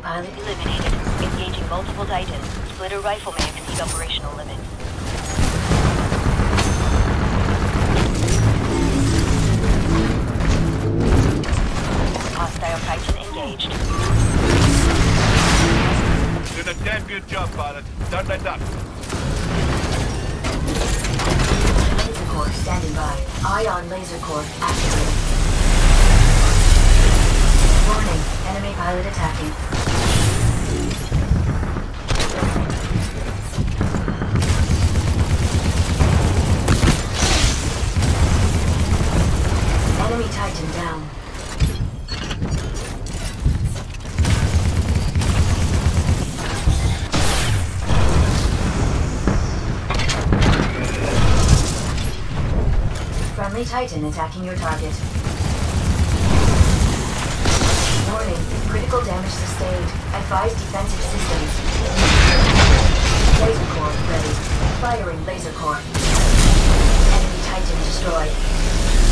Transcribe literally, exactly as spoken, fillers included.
pilot eliminated. Engaging multiple Titans. Splitter rifle may exceed operational limits. Hostile Titan engaged. Did a damn good job, pilot. Don't let up. Laser core standing by. Ion laser core activated. Warning, enemy pilot attacking. Enemy Titan down. Friendly Titan attacking your target. Warning, critical damage sustained. Advise defensive systems. Laser core ready. Firing laser core. Enemy Titan destroyed.